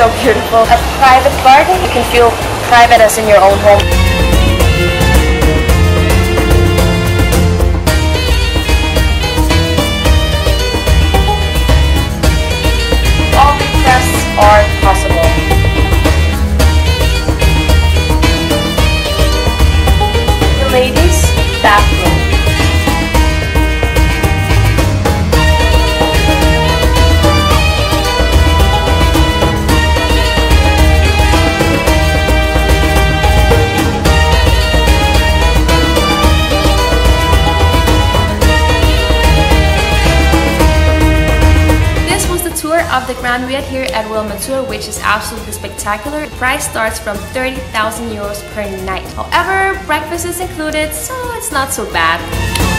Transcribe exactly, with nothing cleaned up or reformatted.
so beautiful. A private garden, you can feel private as in your own home. All requests are possible. The ladies' bathroom. Of the Grand Riad here at Royal Mansour, which is absolutely spectacular. The price starts from thirty thousand euros per night. However, breakfast is included, so it's not so bad.